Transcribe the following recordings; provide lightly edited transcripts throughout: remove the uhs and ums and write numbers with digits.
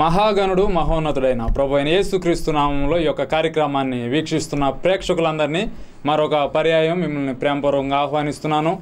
మహాగణుడు మహోన్నతుడైన ప్రభువైన యేసుక్రీస్తు నామములో ఈ యొక్క కార్యక్రమాన్ని వీక్షిస్తున్న ప్రేక్షకులందరినీ మరొక పర్యాయం మిమ్మల్ని ప్రేమపూర్వకంగా ఆహ్వానిస్తున్నాను.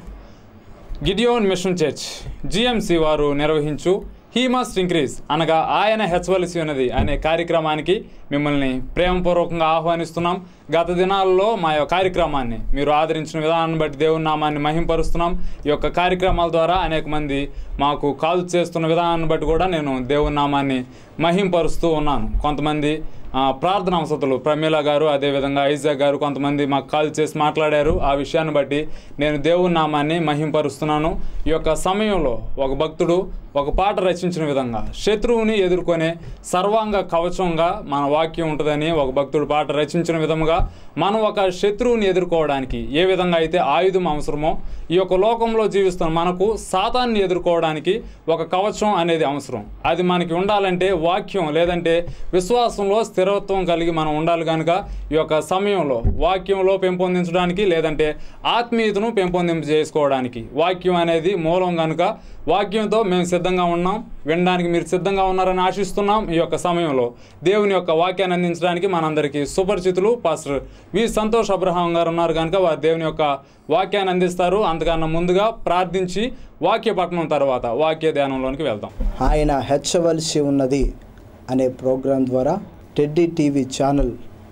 గిడియోన్ మిషన్ చర్చ్ జిఎంసి వారు నిర్వహించు హీ మస్ట్ ఇంక్రీజ్ అనగా ఆయన హెచ్చవలసి ఉన్నది అనే కార్యక్రమానికి మిమ్మల్ని ప్రేమపూర్వకంగా ఆహ్వానిస్తున్నాం. గత దినాల్లో మా యొక్క కార్యక్రమాన్ని మీరు ఆదరించిన విధానాన్ని బట్టి దేవుని నామాన్ని మహింపరుస్తున్నాం. ఈ యొక్క కార్యక్రమాల ద్వారా అనేక మంది మాకు కాల్ చేస్తున్న విధానాన్ని బట్టి కూడా నేను దేవుని నామాన్ని మహింపరుస్తూ ఉన్నాను. కొంతమంది ప్రార్థన అవసతులు ప్రమీల గారు, అదేవిధంగా ఐజాక్ గారు కొంతమంది మాకు కాల్ చేసి మాట్లాడారు. ఆ విషయాన్ని బట్టి నేను దేవుని నామాన్ని మహింపరుస్తున్నాను. ఈ యొక్క సమయంలో ఒక భక్తుడు ఒక పాట రచించిన విధంగా శత్రువుని ఎదుర్కొనే సర్వాంగ కవచంగా మన వాక్యం ఉంటుందని ఒక భక్తుడు పాట రచించిన విధముగా మనం ఒక శత్రువుని ఎదుర్కోవడానికి ఏ విధంగా అయితే ఆయుధం అవసరమో ఈ యొక్క లోకంలో జీవిస్తున్న మనకు సాతాన్ని ఎదుర్కోవడానికి ఒక కవచం అనేది అవసరం. అది మనకి ఉండాలంటే వాక్యం లేదంటే విశ్వాసంలో స్థిరత్వం కలిగి మనం ఉండాలి. కనుక ఈ యొక్క సమయంలో వాక్యంలో పెంపొందించడానికి లేదంటే ఆత్మీయతను పెంపొందింప చేసుకోవడానికి వాక్యం అనేది మూలం. కనుక వాక్యంతో మేము సిద్ధంగా ఉన్నాం, వినడానికి మీరు సిద్ధంగా ఉన్నారని ఆశిస్తున్నాం. ఈ యొక్క సమయంలో దేవుని యొక్క వాక్యాన్ని అందించడానికి మనందరికీ సుపరిచితులు పాస్టర్ వి సంతోష్ అబ్రహాం గారు ఉన్నారు. కనుక వారు దేవుని యొక్క వాక్యాన్ని అందిస్తారు. అంతకన్నా ముందుగా ప్రార్థించి వాక్య పఠనం తర్వాత వాక్య ధ్యానంలోనికి వెళ్తాం. ఆయన హెచ్చవలసి ఉన్నది అనే ప్రోగ్రాం ద్వారా టెడ్డీ టీవీ ఛానల్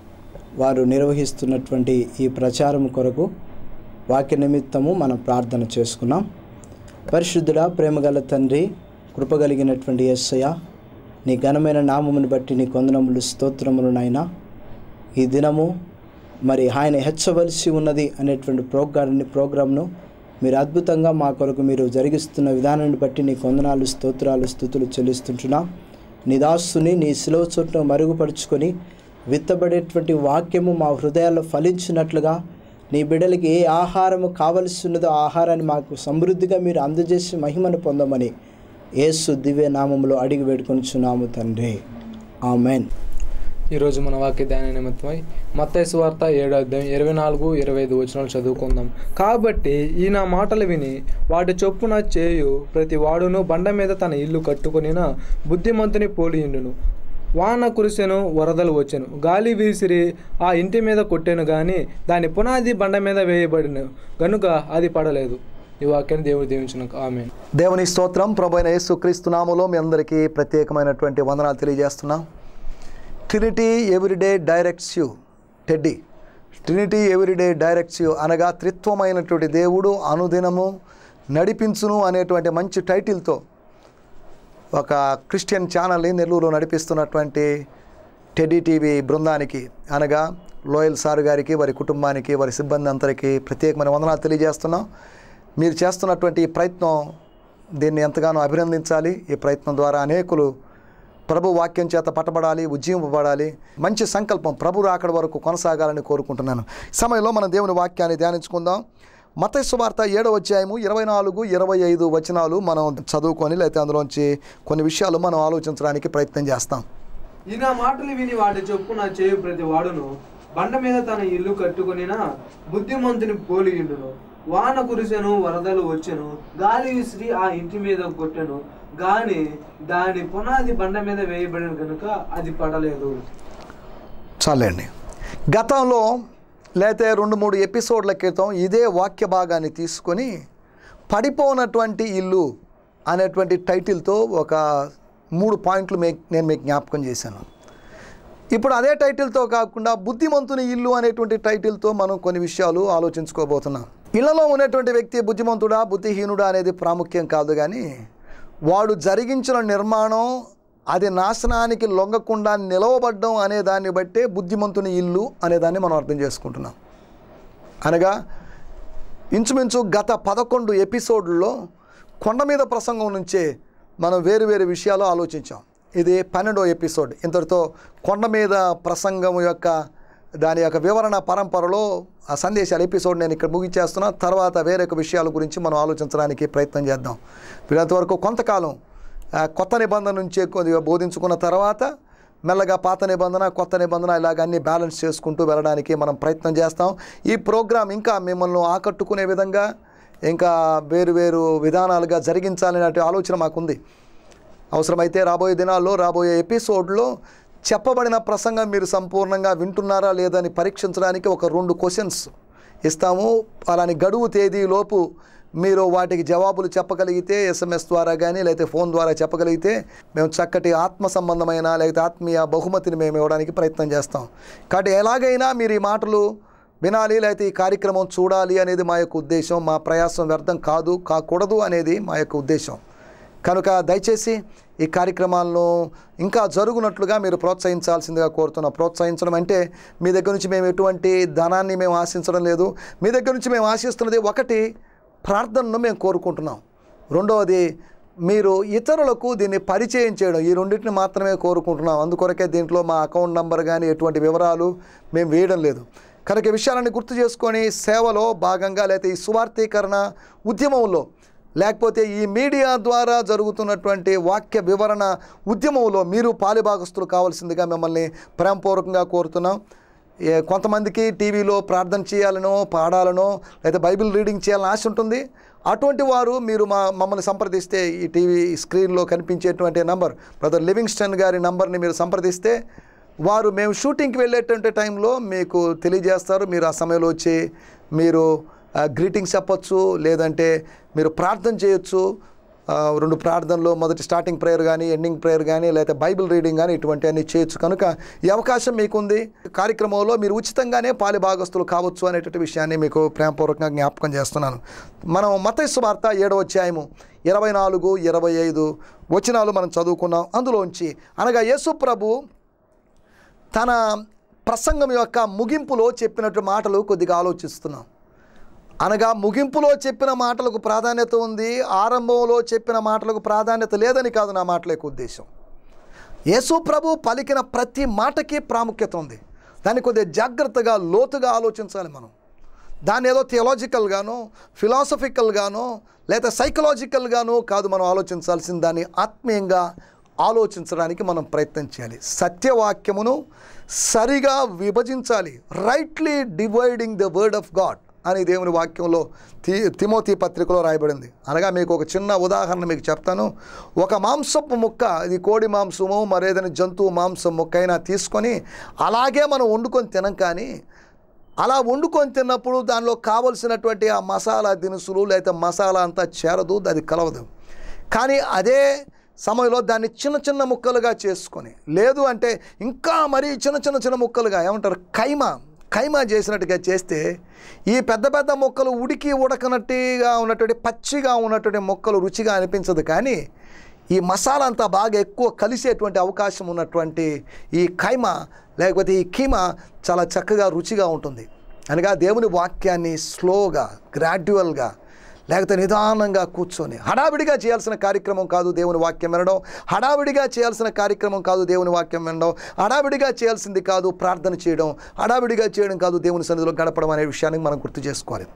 వారు నిర్వహిస్తున్నటువంటి ఈ ప్రచారం కొరకు వాక్య నిమిత్తము మనం ప్రార్థన చేసుకున్నాం. పరిశుద్ధుడా, ప్రేమగల తండ్రి, కృపగలిగినటువంటి యేసయ్య, నీ ఘనమైన నామమును బట్టి నీ వందనములు స్తోత్రములు నాయనా. ఈ దినము మరి ఆయన హెచ్చవలసి ఉన్నది అనేటువంటి ప్రోగ్రాంను మీరు అద్భుతంగా మా కొరకు మీరు జరిగిస్తున్న విధానాన్ని బట్టి నీ వందనాలు, స్తోత్రాలు, స్తుతులు చెల్లిస్తుంటున్నాం. నీ దాసుని నీ శిలువ చోటును మరుగుపరుచుకొని విత్తబడేటువంటి వాక్యము మా హృదయాల్లో ఫలించినట్లుగా నీ బిడ్డలకి ఏ ఆహారము కావలసి ఉన్నదో ఆహారాన్ని మాకు సమృద్ధిగా మీరు అందజేసి మహిమను పొందమని యేసు దివ్య నామములో అడిగి వేడుకొనుచున్నాము తండ్రి, ఆమెన్. ఈరోజు మన వాక్య ధ్యాన నిమిత్తమై మత్తయి సువార్త 7:24-25 వచనాలు చదువుకుందాం. కాబట్టి ఈ నా మాటలు విని వాటి చొప్పున చేయు ప్రతి వాడును బండ మీద తన ఇల్లు కట్టుకొనిన బుద్ధిమంతుని పోలియుండును. వాన కురిసెను, వరదలు వచ్చెను, గాలి వీసిరి ఆ ఇంటి మీద కొట్టెను, కానీ దాని పునాది బండ మీద వేయబడిన గనుక అది పడలేదు. ఈ వాక్యాన్ని దేవుడు దీవించును. ఆమేన్. దేవుని స్తోత్రం. ప్రభువైన యేసుక్రీస్తు నామములో మీ అందరికీ ప్రత్యేకమైనటువంటి వందనాలు తెలియజేస్తున్నాం. Trinity everyday directs you. టెడ్డీ ట్రినిటీ ఎవ్రీడే డైరెక్ట్స్ యూ అనగా త్రిత్వమైనటువంటి దేవుడు అనుదినము నడిపించును అనేటువంటి మంచి టైటిల్తో ఒక క్రిస్టియన్ ఛానల్ని నెల్లూరులో నడిపిస్తున్నటువంటి టెడ్డీ టీవీ బృందానికి అనగా లోయల్ సార్ గారికి, వారి కుటుంబానికి, వారి సిబ్బంది అందరికీ ప్రత్యేకమైన వందనాలు తెలియజేస్తున్నాం. మీరు చేస్తున్నటువంటి ఈ ప్రయత్నం దీన్ని ఎంతగానో అభినందించాలి. ఈ ప్రయత్నం ద్వారా అనేకులు ప్రభు వాక్యం చేత పట్టబడాలి, ఉజ్జీవింపబడాలి. మంచి సంకల్పం ప్రభు రాకడ వరకు కొనసాగాలని కోరుకుంటున్నాను. ఈ సమయంలో మనం దేవుని వాక్యాన్ని ధ్యానించుకుందాం. మత్తయి సువార్త 7:24-25 వచనాలు మనం చదువుకొని లేకపోతే అందులోంచి కొన్ని విషయాలు మనం ఆలోచించడానికి ప్రయత్నం చేస్తాం. ఈ నా మాటలు విని వాటి చొప్పున చేయు ప్రతి వాడును బండ మీద తన ఇల్లు కట్టుకొనిన బుద్ధిమంతుని పోలియుండును. వాన కురిసెను, వరదలు వచ్చెను, గాలి విసిరి ఆ ఇంటి మీద కొట్టెను, గాని దాని పునాది బండ మీద వేయబడిన కనుక అది పడలేదు. చాలండి. గతంలో లేతే 2-3 ఎపిసోడ్ల క్రితం ఇదే వాక్య భాగాన్ని తీసుకొని పడిపోనటువంటి ఇల్లు అనేటువంటి టైటిల్తో ఒక 3 పాయింట్లు నేను మీకు జ్ఞాపకం చేశాను. ఇప్పుడు అదే టైటిల్తో కాకుండా బుద్ధిమంతుని ఇల్లు అనేటువంటి టైటిల్తో మనం కొన్ని విషయాలు ఆలోచించుకోబోతున్నాం. ఇళ్లలో ఉన్నటువంటి వ్యక్తి బుద్ధిమంతుడా బుద్ధిహీనుడా అనేది ప్రాముఖ్యం కాదు, కానీ వాడు జరిగించిన నిర్మాణం అది నాశనానికి లొంగకుండా నిలవబడ్డం అనే దాన్ని బట్టే బుద్ధిమంతుని ఇల్లు అనేదాన్ని మనం అర్థం చేసుకుంటున్నాం. అనగా ఇంచుమించు గత 11 ఎపిసోడ్లలో కొండ మీద ప్రసంగం నుంచే మనం వేరు విషయాలు ఆలోచించాం. ఇది 12వ ఎపిసోడ్. ఇంతటితో కొండ మీద ప్రసంగం యొక్క దాని యొక్క వివరణ పరంపరలో ఆ సందేశాల ఎపిసోడ్ నేను ఇక్కడ ముగించేస్తున్నా. తర్వాత వేరొక విషయాల గురించి మనం ఆలోచించడానికి ప్రయత్నం చేద్దాం. వీళ్ళంతవరకు కొంతకాలం కొత్త నిబంధన నుంచే కొద్దిగా బోధించుకున్న తర్వాత మెల్లగా పాత నిబంధన, కొత్త నిబంధన ఇలాగ అన్నీ బ్యాలెన్స్ చేసుకుంటూ వెళ్ళడానికి మనం ప్రయత్నం చేస్తాం. ఈ ప్రోగ్రాం ఇంకా మిమ్మల్ని ఆకట్టుకునే విధంగా ఇంకా వేరు విధానాలుగా జరిగించాలనే ఆలోచన మాకుంది. అవసరమైతే రాబోయే దినాల్లో రాబోయే ఎపిసోడ్లో చెప్పబడిన ప్రసంగం మీరు సంపూర్ణంగా వింటున్నారా లేదని పరీక్షించడానికి ఒక 2 క్వశ్చన్స్ ఇస్తాము. అలాని గడువు తేదీలోపు మీరు వాటికి జవాబులు చెప్పగలిగితే SMS ద్వారా కానీ లేకపోతే ఫోన్ ద్వారా చెప్పగలిగితే మేము చక్కటి ఆత్మ సంబంధమైన లేకపోతే ఆత్మీయ బహుమతిని మేము ఇవ్వడానికి ప్రయత్నం చేస్తాం. కాబట్టి ఎలాగైనా మీరు ఈ మాటలు వినాలి లేకపోతే ఈ కార్యక్రమం చూడాలి అనేది మా యొక్క ఉద్దేశం. మా ప్రయాసం వ్యర్థం కాకూడదు అనేది మా యొక్క ఉద్దేశం. కనుక దయచేసి ఈ కార్యక్రమాలను ఇంకా జరుగునట్లుగా మీరు ప్రోత్సహించాల్సిందిగా కోరుతున్నాం. ప్రోత్సహించడం అంటే మీ దగ్గర నుంచి మేము ఎటువంటి ధనాన్ని మేము ఆశించడం లేదు. మీ దగ్గర నుంచి మేము ఆశిస్తున్నది ఒకటి, ప్రార్థనను మేము కోరుకుంటున్నాం. రెండవది, మీరు ఇతరులకు దీన్ని పరిచయం చేయడం, ఈ రెండింటిని మాత్రమే కోరుకుంటున్నాం. అందుకొరకే దీంట్లో మా అకౌంట్ నంబర్ కానీ ఎటువంటి వివరాలు మేము వేయడం లేదు. కనుక ఈ విషయాలన్నీ గుర్తు చేసుకొని సేవలో భాగంగా లేకపోతే ఈ సువార్తీకరణ ఉద్యమంలో లేకపోతే ఈ మీడియా ద్వారా జరుగుతున్నటువంటి వాక్య వివరణ ఉద్యమంలో మీరు పాలిభాగస్తులు కావాల్సిందిగా మిమ్మల్ని ప్రేమపూర్వకంగా కోరుతున్నాం. కొంతమందికి టీవీలో ప్రార్థన చేయాలనో పాడాలనో లేదా బైబిల్ రీడింగ్ చేయాలని ఆశ ఉంటుంది. అటువంటి వారు మీరు మమ్మల్ని సంప్రదిస్తే ఈ టీవీ స్క్రీన్లో కనిపించేటువంటి నంబర్ బ్రదర్ లివింగ్స్టన్ గారి నంబర్ని మీరు సంప్రదిస్తే వారు మేము షూటింగ్కి వెళ్ళేటువంటి టైంలో మీకు తెలియజేస్తారు. మీరు ఆ సమయంలో వచ్చి మీరు గ్రీటింగ్స్ చెప్పచ్చు, లేదంటే మీరు ప్రార్థన చేయొచ్చు. 2 ప్రార్థనలు, మొదటి స్టార్టింగ్ ప్రేయర్ కానీ ఎండింగ్ ప్రేయర్ కానీ లేకపోతే బైబిల్ రీడింగ్ కానీ ఇటువంటి అన్నీ చేయొచ్చు. కనుక ఈ అవకాశం మీకుంది. కార్యక్రమంలో మీరు ఉచితంగానే పాలిభాగస్తులు కావచ్చు అనేటువంటి విషయాన్ని మీకు ప్రేమపూర్వకంగా జ్ఞాపకం చేస్తున్నాను. మనం మత్తయి సువార్త 7వ అధ్యాయము 24, 25 వచనాలు మనం చదువుకున్నాం. అందులోంచి అనగా యేసు ప్రభు తన ప్రసంగం యొక్క ముగింపులో చెప్పినట్టు మాటలు కొద్దిగా ఆలోచిస్తున్నాం. అనగా ముగింపులో చెప్పిన మాటలకు ప్రాధాన్యత ఉంది, ఆరంభంలో చెప్పిన మాటలకు ప్రాధాన్యత లేదని కాదు నా మాటల యొక్క ఉద్దేశం. యేసు ప్రభు పలికిన ప్రతి మాటకి ప్రాముఖ్యత ఉంది. దాన్ని కొద్దిగా జాగ్రత్తగా లోతుగా ఆలోచించాలి మనం. దాన్ని ఏదో థియలాజికల్గానో ఫిలాసఫికల్గానో లేదా సైకలాజికల్గానో కాదు మనం ఆలోచించాల్సింది. దాన్ని ఆత్మీయంగా ఆలోచించడానికి మనం ప్రయత్నం చేయాలి. సత్యవాక్యమును సరిగా విభజించాలి. Rightly dividing the word of God అని దేవుని వాక్యంలో తిమోతి పత్రికలో రాయబడింది. అనగా మీకు ఒక చిన్న ఉదాహరణ మీకు చెప్తాను. ఒక మాంసపు ముక్క, ఇది కోడి మాంసము మరేదైనా జంతువు మాంసం ముక్క అయినా తీసుకొని అలాగే మనం వండుకొని తినం. కానీ అలా వండుకొని తిన్నప్పుడు దానిలో కావలసినటువంటి ఆ మసాలా దినుసులు లేదా మసాలా అంతా చేరదు, అది కలవదు. కానీ అదే సమయంలో దాన్ని చిన్న చిన్న ముక్కలుగా చేసుకొని, లేదు అంటే ఇంకా మరీ చిన్న ముక్కలుగా ఏమంటారు ఖైమా చేసినట్టుగా చేస్తే ఈ పెద్ద ముక్కలు ఉడకనట్టుగా ఉన్నటువంటి పచ్చిగా ఉన్నటువంటి ముక్కలు రుచిగా అనిపించదు. కానీ ఈ మసాలా అంతా బాగా ఎక్కువ కలిసేటువంటి అవకాశం ఉన్నటువంటి ఈ ఖైమా లేకపోతే ఈ కీమా చాలా చక్కగా రుచిగా ఉంటుంది. అనగా దేవుని వాక్యాన్ని స్లోగా గ్రాడ్యువల్గా లేకపోతే నిదానంగా కూర్చొని, హడావిడిగా చేయాల్సిన కార్యక్రమం కాదు దేవుని వాక్యం వినడం, హడావిడిగా చేయాల్సిన కార్యక్రమం కాదు దేవుని వాక్యం వినడం, హడావిడిగా చేయాల్సింది కాదు ప్రార్థన చేయడం, హడావిడిగా చేయడం కాదు దేవుని సన్నిధిలో గడపడం అనే విషయాన్ని మనం గుర్తు చేసుకోవాలి.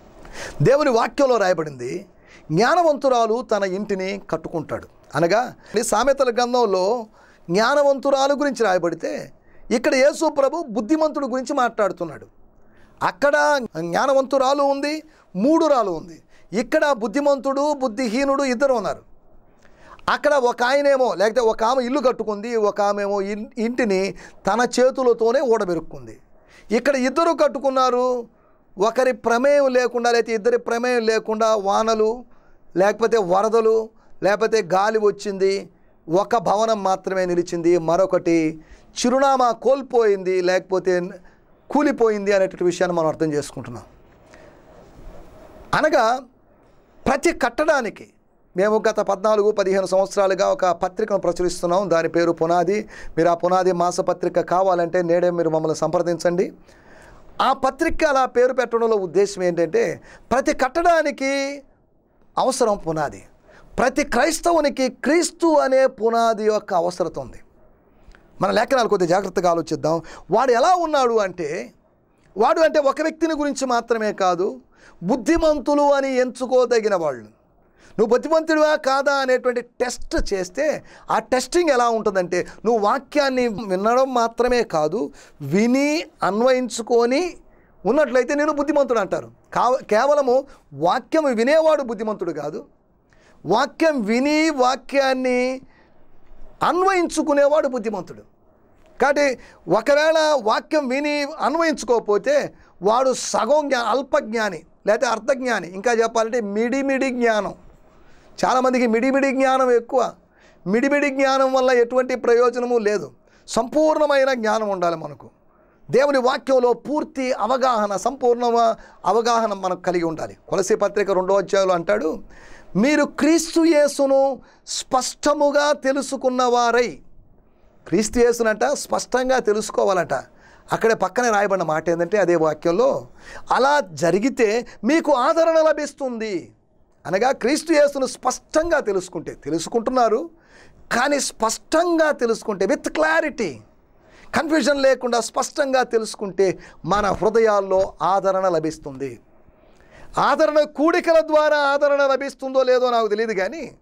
దేవుని వాక్యంలో రాయబడింది, జ్ఞానవంతురాలు తన ఇంటిని కట్టుకుంటాడు. అనగా సామెతల గ్రంథంలో జ్ఞానవంతురాలు గురించి రాయబడితే ఇక్కడ యేసు ప్రభు బుద్ధిమంతుడు గురించి మాట్లాడుతున్నాడు. అక్కడ జ్ఞానవంతురాలు ఉంది, 3 రాలు ఉంది. ఇక్కడ బుద్ధిమంతుడు బుద్ధిహీనుడు ఇద్దరు ఉన్నారు. అక్కడ ఒక ఆయనేమో లేకపోతే ఒక ఆమె ఇల్లు కట్టుకుంది, ఒక ఆమెమో ఇంటిని తన చేతులతోనే ఊడబెరుక్కుంది. ఇక్కడ ఇద్దరు కట్టుకున్నారు. ఒకరి ప్రమేయం లేకుండా లేకపోతే ఇద్దరి ప్రమేయం లేకుండా వానలు లేకపోతే వరదలు లేకపోతే గాలి వచ్చింది, ఒక భవనం మాత్రమే నిలిచింది, మరొకటి చిరునామా కోల్పోయింది లేకపోతే కూలిపోయింది అనేటువంటి విషయాన్ని మనం అర్థం చేసుకుంటున్నాం. అనగా ప్రతి కట్టడానికి మేము గత 14-15 సంవత్సరాలుగా ఒక పత్రికను ప్రచురిస్తున్నాం. దాని పేరు పునాది. మీరు ఆ పునాది మాసపత్రిక కావాలంటే నేడే మీరు మమ్మల్ని సంప్రదించండి. ఆ పత్రిక అలా పేరు పెట్టడంలో ఉద్దేశం ఏంటంటే ప్రతి కట్టడానికి అవసరం పునాది. ప్రతి క్రైస్తవునికి క్రీస్తు అనే పునాది యొక్క అవసరత ఉంది. మన లేఖనాలు కొద్దిగా జాగ్రత్తగా ఆలోచిద్దాం. వాడు ఎలా ఉన్నాడు అంటే వాడు అంటే ఒక వ్యక్తిని గురించి మాత్రమే కాదు, బుద్ధిమంతులు అని ఎంచుకోదగిన వాళ్ళు. నువ్వు బుద్ధిమంతుడివా కాదా అనేటువంటి టెస్ట్ చేస్తే ఆ టెస్టింగ్ ఎలా ఉంటుందంటే నువ్వు వాక్యాన్ని వినడం మాత్రమే కాదు, విని అన్వయించుకొని ఉన్నట్లయితే నేను బుద్ధిమంతుడు అంటారు. కేవలము వాక్యం వినేవాడు బుద్ధిమంతుడు కాదు, వాక్యం విని వాక్యాన్ని అన్వయించుకునేవాడు బుద్ధిమంతుడు. కాబట్టి ఒకవేళ వాక్యం విని అన్వయించుకోకపోతే వాడు సగం అల్పజ్ఞాని లేదా అర్ధజ్ఞాని, ఇంకా చెప్పాలంటే మిడిమిడి జ్ఞానం. చాలామందికి మిడిమిడి జ్ఞానం ఎక్కువ. మిడిమిడి జ్ఞానం వల్ల ఎటువంటి ప్రయోజనము లేదు. సంపూర్ణమైన జ్ఞానం ఉండాలి మనకు. దేవుని వాక్యంలో పూర్తి అవగాహన, సంపూర్ణ అవగాహన మనకు కలిగి ఉండాలి. కొలసీ పత్రిక 2వ అధ్యాయంలో అంటాడు, మీరు క్రీస్తు యేసును స్పష్టముగా తెలుసుకున్నవారై. క్రీస్తు యేసునంట స్పష్టంగా తెలుసుకోవాలట. అక్కడే పక్కనే రాయబడిన మాట ఏంటంటే అదే వాక్యంలో, అలా జరిగితే మీకు ఆదరణ లభిస్తుంది. అనగా క్రీస్తు యేసును స్పష్టంగా తెలుసుకుంటున్నారు, కానీ స్పష్టంగా తెలుసుకుంటే, విత్ క్లారిటీ, కన్ఫ్యూజన్ లేకుండా స్పష్టంగా తెలుసుకుంటే మన హృదయాల్లో ఆదరణ లభిస్తుంది. ఆదరణ కూడికల ద్వారా ఆదరణ లభిస్తుందో లేదో నాకు తెలియదు,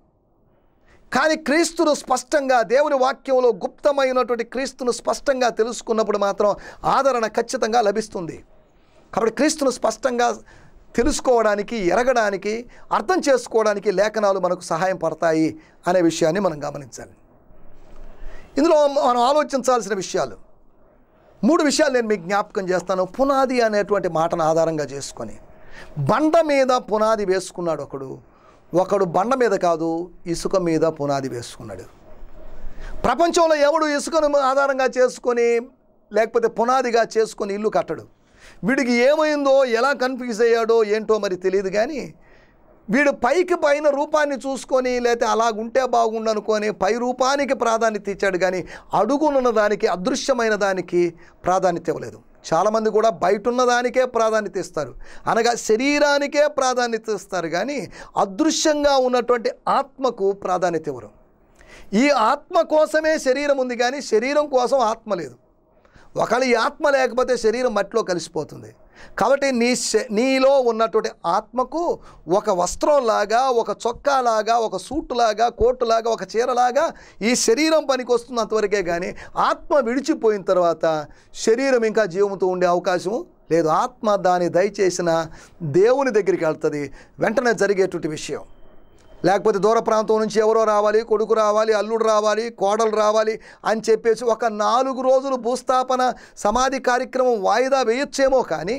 కానీ క్రీస్తును స్పష్టంగా, దేవుని వాక్యంలో గుప్తమైనటువంటి క్రీస్తును స్పష్టంగా తెలుసుకున్నప్పుడు మాత్రం ఆదరణ ఖచ్చితంగా లభిస్తుంది. కాబట్టి క్రీస్తును స్పష్టంగా తెలుసుకోవడానికి, ఎరగడానికి, అర్థం చేసుకోవడానికి లేఖనాలు మనకు సహాయం పడతాయి అనే విషయాన్ని మనం గమనించాలి. ఇందులో మనం ఆలోచించాల్సిన విషయాలు 3 విషయాలు నేను మీకు జ్ఞాపకం చేస్తాను. పునాది అనేటువంటి మాటను ఆధారంగా చేసుకొని, బండ మీద పునాది వేసుకున్నాడు ఒకడు బండ మీద కాదు, ఇసుక మీద పునాది వేసుకున్నాడు. ప్రపంచంలో ఎవడు ఇసుకను ఆధారంగా చేసుకొని లేకపోతే పునాదిగా చేసుకొని ఇల్లు కట్టడు. వీడికి ఏమైందో, ఎలా కన్ఫ్యూజ్ అయ్యాడో ఏంటో మరి తెలియదు, కానీ వీడు పైన రూపాన్ని చూసుకొని లేకపోతే అలాగుంటే బాగుండు అనుకొని పై రూపానికి ప్రాధాన్యత ఇచ్చాడు, కానీ అడుగునున్న దానికి, అదృశ్యమైన దానికి ప్రాధాన్యత ఇవ్వలేదు. చాలామంది కూడా బయట ఉన్న దానికే ప్రాధాన్యత ఇస్తారు, అనగా శరీరానికే ప్రాధాన్యత ఇస్తారు, కానీ అదృశ్యంగా ఉన్నటువంటి ఆత్మకు ప్రాధాన్యత ఇవ్వరు. ఈ ఆత్మ కోసమే శరీరం ఉంది, కానీ శరీరం కోసం ఆత్మ లేదు. ఒకవేళ ఈ ఆత్మ లేకపోతే శరీరం మట్టిలో కలిసిపోతుంది. కాబట్టి నీలో ఉన్నటువంటి ఆత్మకు ఒక వస్త్రంలాగా, ఒక చొక్కాలాగా, ఒక సూటులాగా, కోటులాగా, ఒక చీరలాగా ఈ శరీరం పనికి వస్తుంది అంతవరకే, కానీ ఆత్మ విడిచిపోయిన తర్వాత శరీరం ఇంకా జీవంతో ఉండే అవకాశం లేదు. ఆత్మ దాని దయచేసిన దేవుని దగ్గరికి వెళ్తుంది, వెంటనే జరిగేటువంటి విషయం. లేకపోతే దూర ప్రాంతం నుంచి ఎవరో రావాలి, కొడుకు రావాలి, అల్లుడు రావాలి, కోడలు రావాలి అని చెప్పేసి ఒక 4 రోజులు భూస్థాపన సమాధి కార్యక్రమం వాయిదా వేయొచ్చేమో, కానీ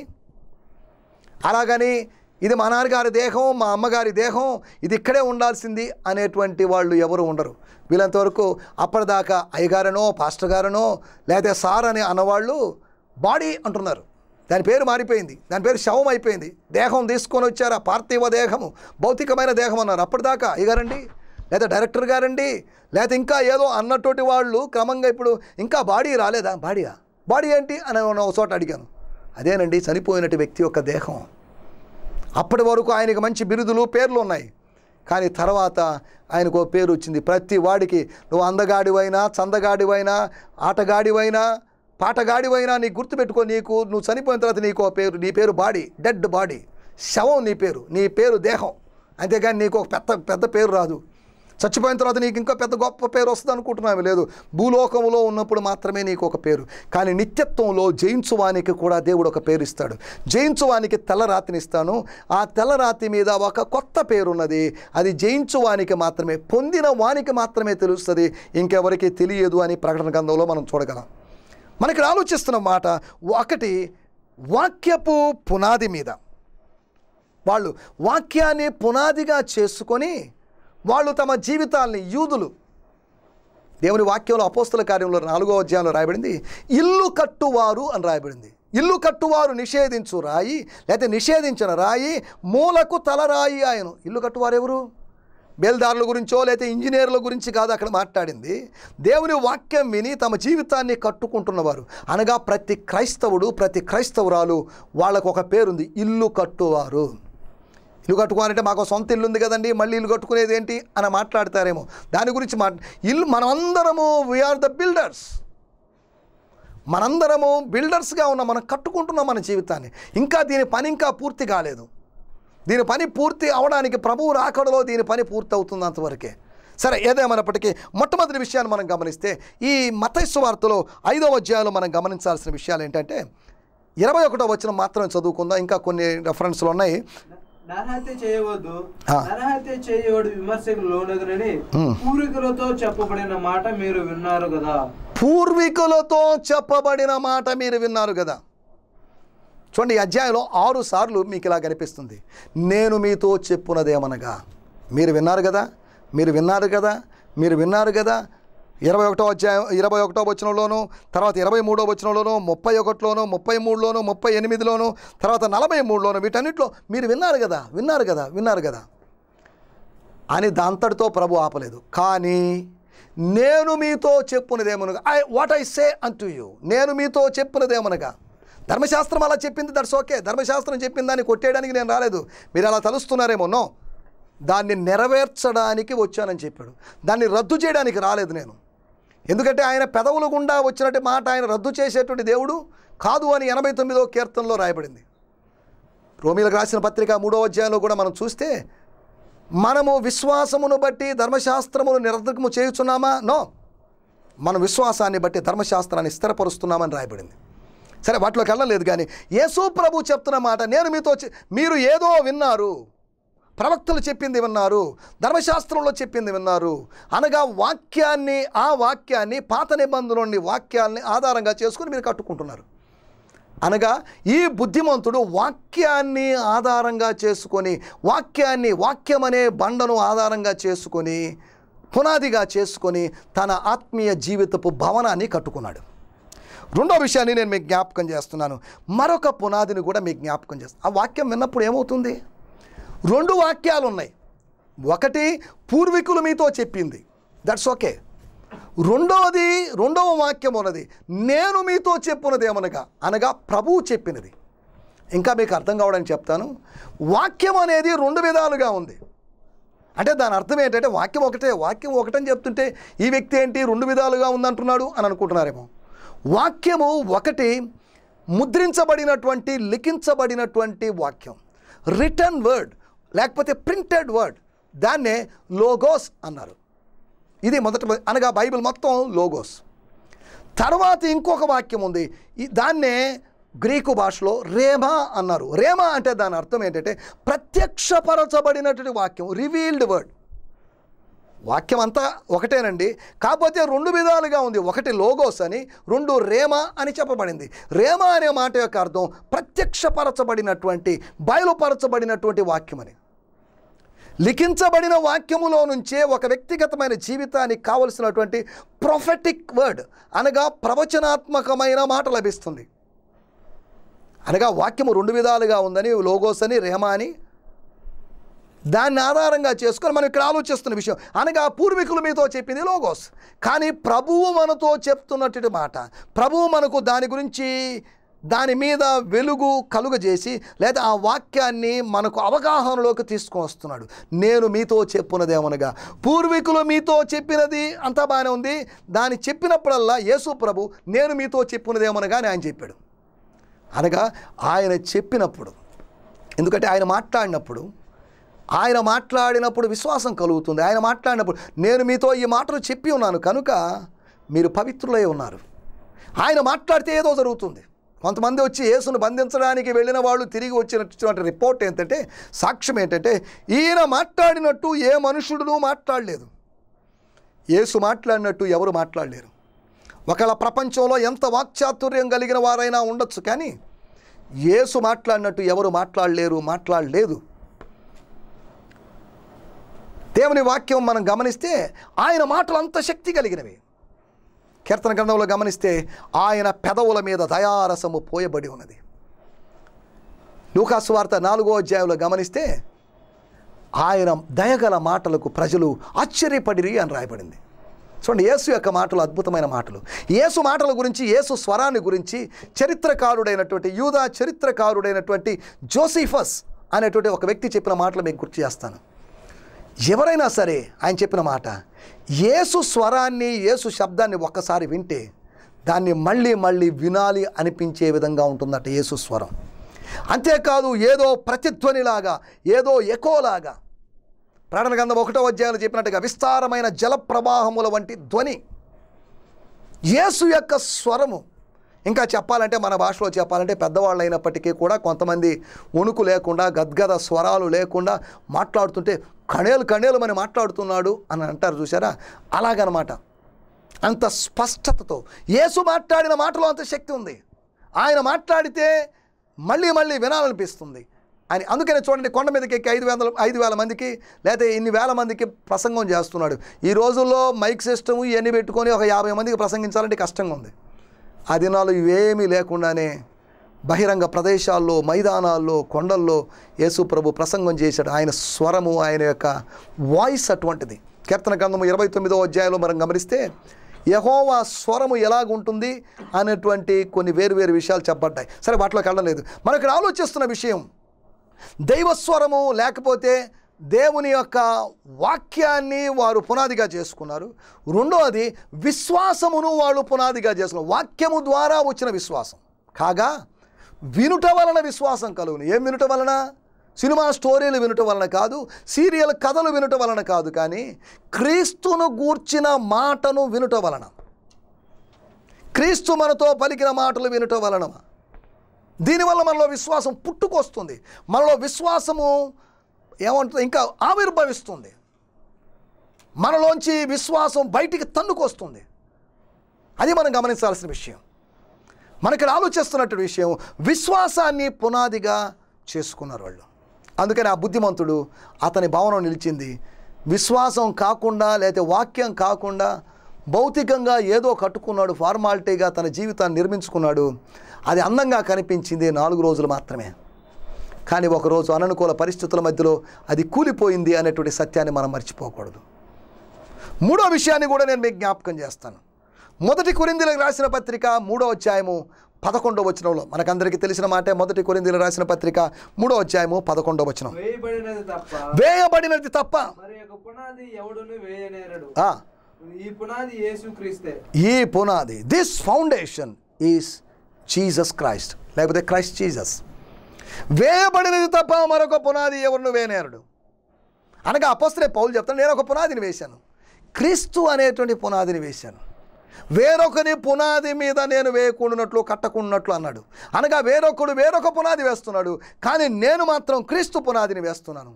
అలాగని ఇది మా నాన్నగారి దేహం, మా అమ్మగారి దేహం, ఇది ఇక్కడే ఉండాల్సింది అనేటువంటి వాళ్ళు ఎవరు ఉండరు. వీళ్ళంతవరకు అప్పటిదాకా అయ్యగారనో, పాస్టర్ గారనో లేదా సార్ అని అన్నవాళ్ళు బాడీ అంటున్నారు. దాని పేరు మారిపోయింది, దాని పేరు శవం అయిపోయింది. దేహం తీసుకొని వచ్చారా, పార్థివ దేహము, భౌతికమైన దేహం అన్నారు. అప్పటిదాకా అయ్యగారండి లేదా డైరెక్టర్ గారండి లేదా ఇంకా ఏదో అన్నటువంటి వాళ్ళు క్రమంగా ఇప్పుడు ఇంకా బాడీ రాలేదా, బాడీ ఏంటి అని ఒక చోట అడిగాను. అదేనండి చనిపోయినటువంటి వ్యక్తి యొక్క దేహం. అప్పటి వరకు ఆయనకు మంచి బిరుదులు, పేర్లు ఉన్నాయి, కానీ తర్వాత ఆయనకు ఒక పేరు వచ్చింది. ప్రతి వాడికి నువ్వు అందగాడివైనా, చందగాడివైనా, ఆటగాడివైనా, పాటగాడివైనా నీకు గుర్తుపెట్టుకో, నువ్వు చనిపోయిన తర్వాత నీకు ఒక పేరు, నీ పేరు బాడీ, డెడ్ బాడీ, శవం నీ పేరు దేహం. అంతేగాని నీకు ఒక పెద్ద పేరు రాదు. చచ్చిపోయిన తర్వాత నీకు ఇంకా పెద్ద గొప్ప పేరు వస్తుంది అనుకుంటున్నావు లేదు. భూలోకంలో ఉన్నప్పుడు మాత్రమే నీకు ఒక పేరు, కానీ నిత్యత్వంలో జయించువానికి కూడా దేవుడు ఒక పేరు ఇస్తాడు. జయించువానికి తెల్లరాతిని ఇస్తాను, ఆ తెల్లరాతి మీద ఒక కొత్త పేరు ఉన్నది. అది జయించువానికి మాత్రమే, పొందిన వానికి మాత్రమే తెలుస్తుంది, ఇంకెవరికి తెలియదు అని ప్రకటన గ్రంథంలో మనం చూడగలం. మనకి ఆలోచిస్తున్న మాట ఒకటి, వాక్యపు పునాది మీద వాళ్ళు వాక్యాన్ని పునాదిగా చేసుకొని వాళ్ళు తమ జీవితాల్ని, యూదులు, దేవుని వాక్యంలో అపోస్తల కార్యంలో 4వ అధ్యాయంలో రాయబడింది, ఇల్లు కట్టువారు అని రాయబడింది. ఇల్లు కట్టువారు నిషేధించు రాయి, లేకపోతే నిషేధించిన రాయి, మూలకు తలరాయి ఆయను. ఇల్లు కట్టువారు ఎవరు? బేల్దారుల గురించో లేకపోతే ఇంజనీర్ల గురించి కాదు అక్కడ మాట్లాడింది. దేవుని వాక్యం విని తమ జీవితాన్ని కట్టుకుంటున్నవారు, అనగా ప్రతి క్రైస్తవుడు, ప్రతి క్రైస్తవురాలు వాళ్ళకు ఒక పేరుంది, ఇల్లు కట్టువారు. ఇల్లు కట్టుకోవాలంటే మాకు సొంత ఇల్లు ఉంది కదండి, మళ్ళీ ఇల్లు కట్టుకునేది ఏంటి అని మాట్లాడతారేమో. దాని గురించి ఇల్లు మనమందరము వీఆర్ ద బిల్డర్స్. మనందరము బిల్డర్స్గా ఉన్నాం, మనం కట్టుకుంటున్నాం మన జీవితాన్ని. ఇంకా దీని పని ఇంకా పూర్తి కాలేదు. దీని పని పూర్తి అవడానికి ప్రభువు రాకడలో దీని పని పూర్తి అవుతుంది అంతవరకే. సరే, ఏదేమైనప్పటికీ మొట్టమొదటి విషయాన్ని మనం గమనిస్తే ఈ మత్తయి సువార్తలో 5వ అధ్యాయంలో మనం గమనించాల్సిన విషయాలు ఏంటంటే 21వ వచనం మాత్రం చదువుకుందాం, ఇంకా కొన్ని రెఫరెన్స్లు ఉన్నాయి. నరహత్య చేయవద్దు, నరహత్య చేయవాడు విమర్శకు లోనగునని పూర్వీకులతో చెప్పబడిన మాట మీరు విన్నారు కదా. పూర్వీకులతో చెప్పబడిన మాట మీరు విన్నారు కదా. చూడండి, ఈ అధ్యాయంలో 6 సార్లు మీకు ఇలా కనిపిస్తుంది. నేను మీతో చెప్పున్నదేమనగా, మీరు విన్నారు కదా, మీరు విన్నారు కదా, మీరు విన్నారు కదా. 21వ అధ్యాయం 21వ వచనంలోను, తర్వాత 23వ వచనంలోను, 31లోను, 33లోను, 38లోను, తర్వాత 43లోను, వీటన్నిటిలో మీరు విన్నారు కదా, విన్నారు కదా, విన్నారు కదా అని దాంతటితో ప్రభు ఆపలేదు. కానీ నేను మీతో చెప్పున్నదేమనగా, what I say unto you, నేను మీతో చెప్పున్నదేమనగా. ధర్మశాస్త్రం అలా చెప్పింది, దట్స్ ఓకే. ధర్మశాస్త్రం చెప్పింది దాన్ని కొట్టేయడానికి నేను రాలేదు, మీరు అలా తలుస్తున్నారేమో. నో, దాన్ని నెరవేర్చడానికి వచ్చానని చెప్పాడు. దాన్ని రద్దు చేయడానికి రాలేదు నేను. ఎందుకంటే ఆయన పెదవుల గుండా వచ్చినట్టు మాట ఆయన రద్దు చేసేటువంటి దేవుడు కాదు అని 89వ కీర్తనలో రాయబడింది. రోమీలకు రాసిన పత్రిక 3వ అధ్యాయంలో కూడా మనం చూస్తే, మనము విశ్వాసమును బట్టి ధర్మశాస్త్రమును నిరర్ధకము చేయుచున్నామా? నో, మన విశ్వాసాన్ని బట్టి ధర్మశాస్త్రాన్ని స్థిరపరుస్తున్నామని రాయబడింది. సరే, వాటిలోకి వెళ్ళలేదు. కానీ యేసు ప్రభు చెప్తున్న మాట, నేను మీతో మీరు ఏదో విన్నారు, ప్రవక్తలు చెప్పింది విన్నారు, ధర్మశాస్త్రంలో చెప్పింది విన్నారు అనగా వాక్యాన్ని, ఆ వాక్యాన్ని పాత నిబంధనలోని వాక్యాల్ని ఆధారంగా చేసుకుని మీరు కట్టుకుంటున్నారు. అనగా ఈ బుద్ధిమంతుడు వాక్యాన్ని ఆధారంగా చేసుకొని, వాక్యం అనే బండను ఆధారంగా చేసుకొని, పునాదిగా చేసుకొని తన ఆత్మీయ జీవితపు భవనాన్ని కట్టుకున్నాడు. రెండో విషయాన్ని నేను మీకు జ్ఞాపకం చేస్తున్నాను. మరొక పునాదిని కూడా మీకు జ్ఞాపకం చేస్తాను. ఆ వాక్యం విన్నప్పుడు ఏమవుతుంది? 2 వాక్యాలు ఉన్నాయి. ఒకటి పూర్వీకులు మీతో చెప్పింది, దట్స్ ఓకే. రెండవ వాక్యం ఉన్నది, నేను మీతో చెప్పున్నది ఏమనగా, అనగా ప్రభువు చెప్పినది. ఇంకా మీకు అర్థం కావడానికి చెప్తాను. వాక్యం అనేది 2 విధాలుగా ఉంది. అంటే దాని అర్థం ఏంటంటే వాక్యం ఒకటని చెప్తుంటే ఈ వ్యక్తి ఏంటి 2 విధాలుగా ఉందంటున్నాడు అని అనుకుంటున్నారేమో. వాక్యము ఒకటి ముద్రించబడినటువంటి, లిఖించబడినటువంటి వాక్యం, రిటర్న్ వర్డ్ లేకపోతే ప్రింటెడ్ వర్డ్, దాన్నే లోగోస్ అన్నారు. ఇది మొదట, అనగా బైబిల్ మొత్తం లోగోస్. తర్వాత ఇంకొక వాక్యం ఉంది, దాన్నే గ్రీకు భాషలో రేమా అన్నారు. రేమా అంటే దాని అర్థం ఏంటంటే ప్రత్యక్షపరచబడినటువంటి వాక్యం, రివీల్డ్ వర్డ్. వాక్యం అంతా ఒకటేనండి, కాకపోతే 2 విధాలుగా ఉంది. ఒకటి లోగోస్ అని, 2 రేమా అని చెప్పబడింది. రేమా అనే మాట యొక్క అర్థం ప్రత్యక్షపరచబడినటువంటి, బయలుపరచబడినటువంటి వాక్యం అని. లిఖించబడిన వాక్యములో నుంచే ఒక వ్యక్తిగతమైన జీవితానికి కావలసినటువంటి ప్రొఫెటిక్ వర్డ్, అనగా ప్రవచనాత్మకమైన మాట లభిస్తుంది. అనగా వాక్యము 2 విధాలుగా ఉందని, లోగోస్ అని, రేమా అని. దాన్ని ఆధారంగా చేసుకొని మనం ఇక్కడ ఆలోచిస్తున్న విషయం, అనగా పూర్వీకులు మీతో చెప్పింది లోగోస్. కానీ ప్రభువు మనతో చెప్తున్నటువంటి మాట, ప్రభువు మనకు దాని గురించి, దాని మీద వెలుగు కలుగజేసి, లేదా ఆ వాక్యాన్ని మనకు అవగాహనలోకి తీసుకొని వస్తున్నాడు. నేను మీతో చెప్పున్నదేమనగా, పూర్వీకులు మీతో చెప్పినది అంతా బాగానే ఉంది. దాన్ని చెప్పినప్పుడల్లా యేసు ప్రభు నేను మీతో చెప్పున్నదేమనగా అని ఆయన చెప్పాడు. అనగా ఆయన చెప్పినప్పుడు, ఎందుకంటే ఆయన మాట్లాడినప్పుడు విశ్వాసం కలుగుతుంది. ఆయన మాట్లాడినప్పుడు, నేను మీతో ఈ మాటలు చెప్పి ఉన్నాను కనుక మీరు పవిత్రులై ఉన్నారు. ఆయన మాట్లాడితే ఏదో జరుగుతుంది. కొంతమంది వచ్చి యేసును బంధించడానికి వెళ్ళిన వాళ్ళు తిరిగి వచ్చినటువంటి రిపోర్ట్ ఏంటంటే, సాక్ష్యం ఏంటంటే, ఈయన మాట్లాడినట్టు ఏ మనుషుడును మాట్లాడలేదు, యేసు మాట్లాడినట్టు ఎవరు మాట్లాడలేరు. ఒకవేళ ప్రపంచంలో ఎంత వాక్చాతుర్యం కలిగిన వారైనా ఉండొచ్చు, కానీ యేసు మాట్లాడినట్టు ఎవరు మాట్లాడలేదు. దేవుని వాక్యం మనం గమనిస్తే ఆయన మాటలు అంత శక్తి కలిగినవి. కీర్తన గ్రంథంలో గమనిస్తే ఆయన పెదవుల మీద దయారసము పోయబడి ఉన్నది. లూకా సువార్త 4వ అధ్యాయంలో గమనిస్తే ఆయన దయగల మాటలకు ప్రజలు ఆశ్చర్యపడిరి అని రాయబడింది. చూడండి, యేసు యొక్క మాటలు అద్భుతమైన మాటలు. యేసు మాటల గురించి, యేసు స్వరాన్ని గురించి చరిత్రకారుడైనటువంటి, యూదా చరిత్రకారుడైనటువంటి జోసిఫస్ అనేటువంటి ఒక వ్యక్తి చెప్పిన మాటలు మీకు గుర్తు చేస్తాను. ఎవరైనా సరే ఆయన చెప్పిన మాట, యేసు స్వరాన్ని, యేసు శబ్దాన్ని ఒక్కసారి వింటే దాన్ని మళ్ళీ వినాలి అనిపించే విధంగా ఉంటుందట యేసు స్వరం. అంతేకాదు ఏదో ప్రతిధ్వనిలాగా, ఏదో ఎకోలాగా, ప్రకటన గ్రంథం 1వ అధ్యాయంలో చెప్పినట్టుగా విస్తారమైన జల ప్రవాహముల వంటి ధ్వని యేసు యొక్క స్వరము. ఇంకా చెప్పాలంటే మన భాషలో చెప్పాలంటే పెద్దవాళ్ళు అయినప్పటికీ కూడా కొంతమంది వణుకు లేకుండా గద్గద స్వరాలు లేకుండా మాట్లాడుతుంటే కణేలు మని మాట్లాడుతున్నాడు అని అంటారు చూసారా, అలాగనమాట. అంత స్పష్టతతో యేసు మాట్లాడిన మాటలో అంత శక్తి ఉంది. ఆయన మాట్లాడితే మళ్ళీ వినాలనిపిస్తుంది అని. అందుకనే చూడండి, కొండ మీదకి ఎక్కి 5,000 మందికి లేదా ఇన్ని వేల మందికి ప్రసంగం చేస్తున్నాడు. ఈ రోజుల్లో మైక్ సిస్టమ్ ఇవన్నీ పెట్టుకొని ఒక 50 మందికి ప్రసంగించాలంటే కష్టంగా ఉంది. ఆ దినాలు ఇవేమీ లేకుండానే బహిరంగ ప్రదేశాల్లో, మైదానాల్లో, కొండల్లో యేసు ప్రభు ప్రసంగం చేశాడు. ఆయన స్వరము, ఆయన యొక్క వాయిస్ అటువంటిది. కీర్తన గ్రంథము 29వ అధ్యాయంలో మనం గమనిస్తే యెహోవా స్వరము ఎలాగుంటుంది అనేటువంటి కొన్ని వేరు విషయాలు చెప్పబడ్డాయి. సరే, వాటిలోకి వెళ్ళలేదు. మనం ఇక్కడ ఆలోచిస్తున్న విషయం దైవస్వరము లేకపోతే దేవుని యొక్క వాక్యాన్ని వారు పునాదిగా చేసుకున్నారు. రెండోది విశ్వాసమును వాళ్ళు పునాదిగా చేసుకున్నారు. వాక్యము ద్వారా వచ్చిన విశ్వాసం కాగా వినుట వలన విశ్వాసం కలుగును. ఏం వినుట వలన? సినిమా స్టోరీలు వినుట వలన కాదు, సీరియల్ కథలు వినుట వలన కాదు, కానీ క్రీస్తును గూర్చిన మాటను వినుట వలన, క్రీస్తు మనతో పలికిన మాటలు వినుట వలన. దీనివల్ల మనలో విశ్వాసం పుట్టుకొస్తుంది. మనలో విశ్వాసము ఏమంటుంది, ఇంకా ఆవిర్భవిస్తుంది. మనలోంచి విశ్వాసం బయటికి తన్నుకొస్తుంది. అది మనం గమనించాల్సిన విషయం. మనకి ఆలోచిస్తున్నట్టు విషయం, విశ్వాసాన్ని పునాదిగా చేసుకున్నారు వాళ్ళు. అందుకని ఆ బుద్ధిమంతుడు అతని భవనం నిలిచింది. విశ్వాసం కాకుండా లేకపోతే వాక్యం కాకుండా భౌతికంగా ఏదో కట్టుకున్నాడు, ఫార్మాలిటీగా తన జీవితాన్ని నిర్మించుకున్నాడు. అది అందంగా కనిపించింది 4 రోజులు మాత్రమే. కానీ ఒకరోజు అననుకూల పరిస్థితుల మధ్యలో అది కూలిపోయింది అనేటువంటి సత్యాన్ని మనం మర్చిపోకూడదు. మూడో విషయాన్ని కూడా నేను మీకు జ్ఞాపకం చేస్తాను. 1 కొరింథీయులకు రాసిన పత్రిక 3వ అధ్యాయము 11వ వచనంలో, మనకందరికీ తెలిసిన మాటే. 1 కొరింథీయులకు రాసిన పత్రిక 3వ అధ్యాయము 11వ వచనం. వేయబడినది తప్ప మరి ఒక పునాది ఎవడును వేయనేరడు. ఈ పునాది యేసుక్రీస్తే. ఈ పునాది, this foundation is Jesus Christ, లేకపోతే క్రైస్ట్ జీసస్. వేయబడినది తప్ప మరొక పునాది ఎవరును వేయనేరడు అనగా అపోస్తలుడైన పౌలు చెప్తాను, నేను ఒక పునాదిని వేశాను, క్రీస్తు అనేటువంటి పునాదిని వేశాను. వేరొకని పునాది మీద నేను వేయకుండానట్లు కట్టకుండానట్లు అన్నాడు. అనగా వేరొకడు వేరొక పునాది వేస్తున్నాడు, కానీ నేను మాత్రం క్రీస్తు పునాదిని వేస్తున్నాను.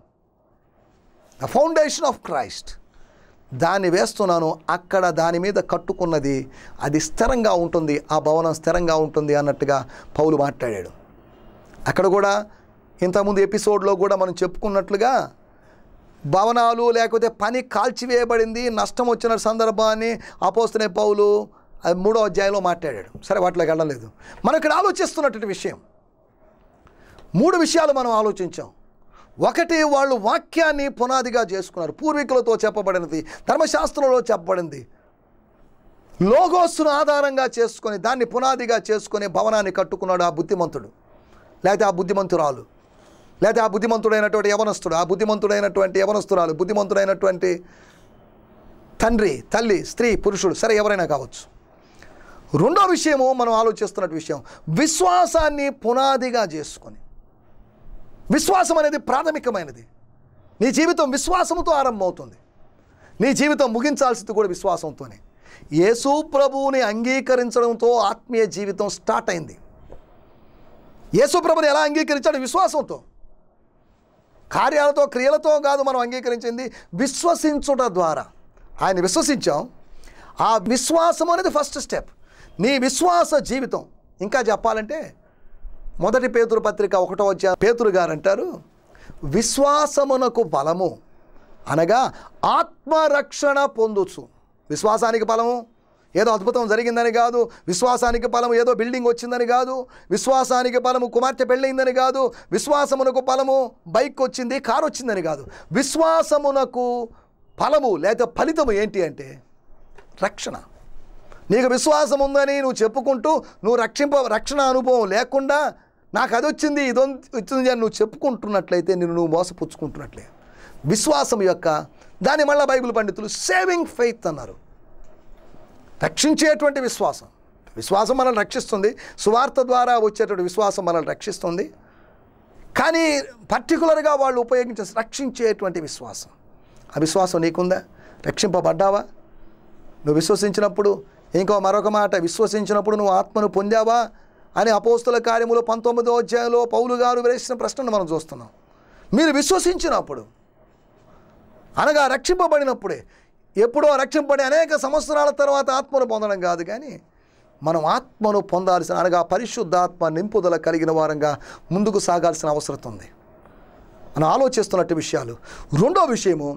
ద ఫౌండేషన్ ఆఫ్ క్రైస్ట్, దాన్ని వేస్తున్నాను. అక్కడ దాని మీద కట్టుకున్నది అది స్థిరంగా ఉంటుంది, ఆ భవనం స్థిరంగా ఉంటుంది అన్నట్టుగా పౌలు మాట్లాడాడు. అక్కడ కూడా ఇంతకుముందు ఎపిసోడ్లో కూడా మనం చెప్పుకున్నట్లుగా భవనాలు లేకపోతే పని కాల్చివేయబడింది, నష్టం వచ్చిన సందర్భాన్ని అపోస్తలుడైన పౌలు 3వ అధ్యాయంలో మాట్లాడాడు. సరే, వాటిలోకి వెళ్ళలేదు. మనం ఇక్కడ ఆలోచిస్తున్నటువంటి విషయం 3 విషయాలు మనం ఆలోచించాం. ఒకటి, వాళ్ళు వాక్యాన్ని పునాదిగా చేసుకున్నారు. పూర్వీకులతో చెప్పబడినది, ధర్మశాస్త్రంలో చెప్పబడింది, లోగోస్ను ఆధారంగా చేసుకొని దాన్ని పునాదిగా చేసుకొని భవనాన్ని కట్టుకున్నాడు ఆ బుద్ధిమంతుడు, లేకపోతే ఆ బుద్ధిమంతురాలు, లేకపోతే ఆ బుద్ధిమంతుడైనటువంటి యవనస్తుడు, ఆ బుద్ధిమంతుడైనటువంటి యవనస్తురాలు, బుద్ధిమంతుడైనటువంటి తండ్రి, తల్లి, స్త్రీ, పురుషుడు, సరే ఎవరైనా కావచ్చు. రెండో విషయము మనం ఆలోచిస్తున్న విషయం, విశ్వాసాన్ని పునాదిగా చేసుకొని. విశ్వాసం అనేది ప్రాథమికమైనది. నీ జీవితం విశ్వాసంతో ఆరంభమవుతుంది. నీ జీవితం ముగించాల్సింది కూడా విశ్వాసంతోనే. యేసు ప్రభువుని అంగీకరించడంతో ఆత్మీయ జీవితం స్టార్ట్ అయింది. యేసు ప్రభుని ఎలా అంగీకరించాడు? విశ్వాసంతో. కార్యాలతో, క్రియలతో కాదు మనం అంగీకరించింది, విశ్వసించుట ద్వారా. ఆయన విశ్వసించాం. ఆ విశ్వాసం అనేది ఫస్ట్ స్టెప్. నీ విశ్వాస జీవితం, ఇంకా చెప్పాలంటే 1 పేతురు పత్రిక 1వ అధ్యాయం పేతురు గారు అంటారు, విశ్వాసమునకు బలము అనగా ఆత్మరక్షణ పొందుచు. విశ్వాసానికి బలము ఏదో అద్భుతం జరిగిందని కాదు, విశ్వాసానికి బలము ఏదో బిల్డింగ్ వచ్చిందని కాదు, విశ్వాసానికి బలము కుమార్తె పెళ్ళయిందని కాదు, విశ్వాసమునకు బలము బైక్ వచ్చింది, కారు వచ్చిందని కాదు. విశ్వాసమునకు ఫలము లేదా ఫలితము ఏంటి అంటే రక్షణ. నీకు విశ్వాసం ఉందని నువ్వు చెప్పుకుంటూ నువ్వు రక్షణ అనుభవం లేకుండా నాకు అది వచ్చింది, ఇది వచ్చింది అని నువ్వు చెప్పుకుంటున్నట్లయితే నువ్వు మోసపుచ్చుకుంటున్నట్లే. విశ్వాసం యొక్క దాని మళ్ళీ బైబిల్ పండితులు సేవింగ్ ఫెయిత్ అన్నారు. రక్షించేటువంటి విశ్వాసం. విశ్వాసం మనల్ని రక్షిస్తుంది, సువార్త ద్వారా వచ్చేటువంటి విశ్వాసం మనల్ని రక్షిస్తుంది. కానీ పర్టికులర్గా వాళ్ళు ఉపయోగించే రక్షించేటువంటి విశ్వాసం, ఆ విశ్వాసం నీకుందా? రక్షింపబడ్డావా? నువ్వు విశ్వసించినప్పుడు ఇంకో మరొక మాట, విశ్వసించినప్పుడు నువ్వు ఆత్మను పొందావా అని అపోస్తుల కార్యములు 19వ అధ్యాయంలో పౌలు గారు వేసిన ప్రశ్నను మనం చూస్తున్నాం. మీరు విశ్వసించినప్పుడు అనగా రక్షింపబడినప్పుడే, ఎప్పుడో రక్షింపబడి అనేక సంవత్సరాల తర్వాత ఆత్మను పొందడం కాదు, కానీ మనం ఆత్మను పొందాల్సిన అనగా పరిశుద్ధాత్మ నింపుదల కలిగిన వారంగా ముందుకు సాగాల్సిన అవసరం ఉంది. మనం ఆలోచిస్తున్నట్టు విషయాలు. రెండో విషయము,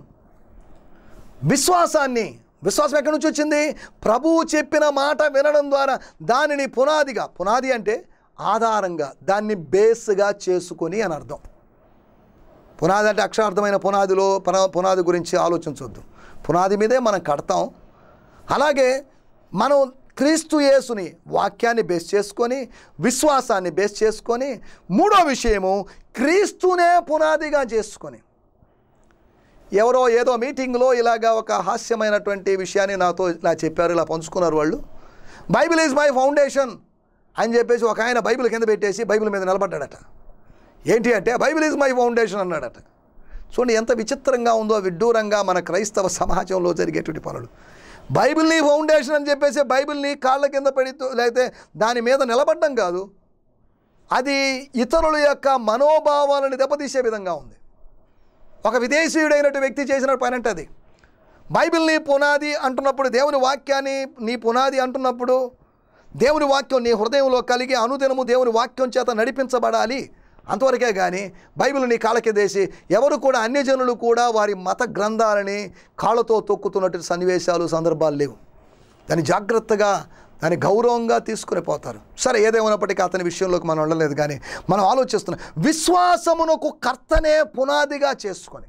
విశ్వాసం ఎక్కడి నుంచి వచ్చింది? ప్రభువు చెప్పిన మాట వినడం ద్వారా దానిని పునాది అంటే ఆధారంగా, దాన్ని బేస్గా చేసుకొని అని అర్థం. పునాది అంటే అక్షరార్థమైన పునాది గురించి ఆలోచించవద్దు. పునాది మీదే మనం కడతాం. అలాగే మనం క్రీస్తు యేసుని వాక్యాన్ని బేస్ చేసుకొని, విశ్వాసాన్ని బేస్ చేసుకొని, మూడో విషయము క్రీస్తునే పునాదిగా చేసుకొని. ఎవరో ఏదో మీటింగ్లో ఇలాగా ఒక హాస్యమైనటువంటి విషయాన్ని నాతో ఇలా చెప్పారు, ఇలా పంచుకున్నారు వాళ్ళు. బైబిల్ ఈజ్ మై ఫౌండేషన్ అని చెప్పేసి ఒక ఆయన బైబిల్ కింద పెట్టేసి బైబిల్ మీద నిలబడ్డాడట. ఏంటి అంటే బైబిల్ ఈజ్ మై ఫౌండేషన్ అన్నాడట. చూడండి ఎంత విచిత్రంగా ఉందో, విడ్డూరంగా మన క్రైస్తవ సమాజంలో జరిగేటువంటి పనులు. బైబిల్ని ఫౌండేషన్ అని చెప్పేసి బైబిల్ని కాళ్ళ కింద పెడుతూ లేకపోతే దాని మీద నిలబడ్డం కాదు, అది ఇతరుల యొక్క మనోభావాలను దెబ్బతీసే విధంగా ఉంది. ఒక విదేశీయుడైనటువంటి వ్యక్తి చేసిన పని అంటే అది. బైబిల్ని పునాది అంటున్నప్పుడు, దేవుని వాక్యాన్ని నీ పునాది అంటున్నప్పుడు, దేవుని వాక్యం నీ హృదయంలో కలిగి అనుదినము దేవుని వాక్యం చేత నడిపించబడాలి అంతవరకే. కానీ బైబిల్ నీ కాళ్ళకెదేసి ఎవరు కూడా, అన్యజనులు కూడా వారి మత గ్రంథాలని కాళ్ళతో తొక్కుతున్నటువంటి సన్నివేశాలు, సందర్భాలు లేవు. దాన్ని జాగ్రత్తగా, దాన్ని గౌరవంగా తీసుకుని పోతారు. సరే, ఏదేమైనప్పటికీ అతని విషయంలోకి మనం వెళ్ళలేదు. కానీ మనం ఆలోచిస్తున్నాం, విశ్వాసమునకు కర్తనే పునాదిగా చేసుకొని,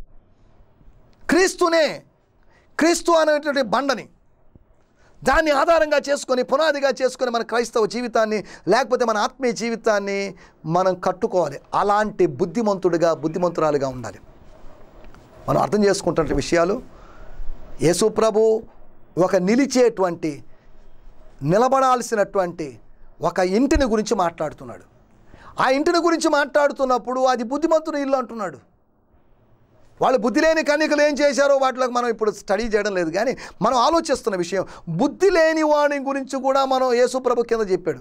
క్రీస్తు అనేటువంటి బండని దాన్ని ఆధారంగా చేసుకొని, పునాదిగా చేసుకొని మన క్రైస్తవ జీవితాన్ని లేకపోతే మన ఆత్మీయ జీవితాన్ని మనం కట్టుకోవాలి. అలాంటి బుద్ధిమంతురాలుగా ఉండాలి. మనం అర్థం చేసుకుంటున్న విషయాలు, యేసు ప్రభు ఒక నిలబడాల్సినటువంటి ఒక ఇంటిని గురించి మాట్లాడుతున్నాడు. ఆ ఇంటిని గురించి మాట్లాడుతున్నప్పుడు అది బుద్ధిమంతుని ఇల్లు అంటున్నాడు. వాళ్ళు బుద్ధి లేని కన్యకలు ఏం చేశారో వాటిలోకి మనం ఇప్పుడు స్టడీ చేయడం లేదు. కానీ మనం ఆలోచిస్తున్న విషయం, బుద్ధి లేని వాడి గురించి కూడా మనం యేసు ప్రభు కింద చెప్పాడు.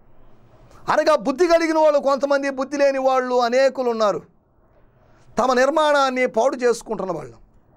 అనగా బుద్ధి కలిగిన వాళ్ళు కొంతమంది, బుద్ధి లేని వాళ్ళు అనేకులు ఉన్నారు. తమ నిర్మాణాన్ని పాడు చేసుకుంటున్న వాళ్ళు.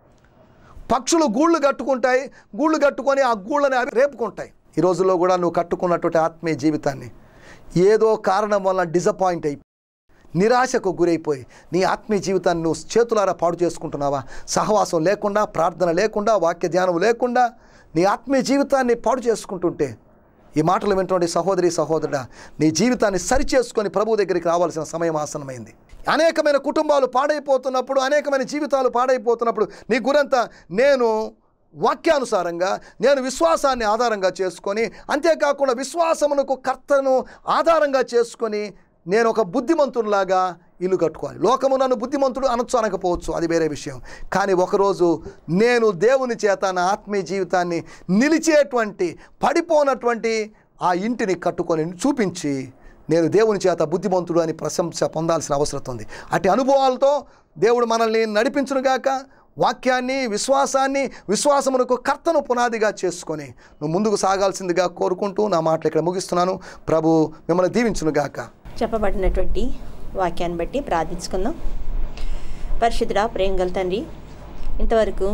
పక్షులు గూళ్ళు కట్టుకొని ఆ గూళ్ళని రేపుకుంటాయి. ఈ రోజుల్లో కూడా నువ్వు కట్టుకున్నటువంటి ఆత్మీయ జీవితాన్ని ఏదో కారణం వల్ల డిసప్పాయింట్ అయిపోయి, నిరాశకు గురైపోయి నీ ఆత్మీయ జీవితాన్ని నువ్వు చేతులారా పాడు చేసుకుంటున్నావా? సహవాసం లేకుండా, ప్రార్థన లేకుండా, వాక్య ధ్యానం లేకుండా నీ ఆత్మీయ జీవితాన్ని పాడు చేసుకుంటుంటే, ఈ మాటలు వింటుండే సహోదరి సహోదరుడా, నీ జీవితాన్ని సరిచేసుకొని ప్రభు దగ్గరికి రావాల్సిన సమయం ఆసన్నమైంది. అనేకమైన కుటుంబాలు పాడైపోతున్నప్పుడు, అనేకమైన జీవితాలు పాడైపోతున్నప్పుడు నీ గురంతా నేను వాక్యానుసారంగా, నేను విశ్వాసాన్ని ఆధారంగా చేసుకొని, అంతేకాకుండా విశ్వాసమునకు కర్తను ఆధారంగా చేసుకొని నేను ఒక బుద్ధిమంతునిలాగా ఇల్లు కట్టుకోవాలి. లోకము నన్ను బుద్ధిమంతుడు అనకపోవచ్చు, అది వేరే విషయం. కానీ ఒకరోజు నేను దేవుని చేత నా ఆత్మీయ జీవితాన్ని నిలిచేటువంటి, పడిపోనటువంటి ఆ ఇంటిని కట్టుకొని చూపించి, నేను దేవుని చేత బుద్ధిమంతుడు అని ప్రశంస పొందాల్సిన అవసరం ఉంది. అట్టి అనుభవాలతో దేవుడు మనల్ని నడిపించునుగాక. వాక్యాన్ని, విశ్వాసమునకు కర్తను పునాదిగా చేసుకొని నువ్వు ముందుకు సాగాల్సిందిగా కోరుకుంటూ నా మాటలు ఇక్కడ ముగిస్తున్నాను. ప్రభు మిమ్మల్ని దీవించునుగాక. చెప్పబడినటువంటి వాక్యాన్ని బట్టి ప్రార్థించుకుందాం. పరిశుద్ధుడా, ప్రేమగల తండ్రి, ఇంతవరకు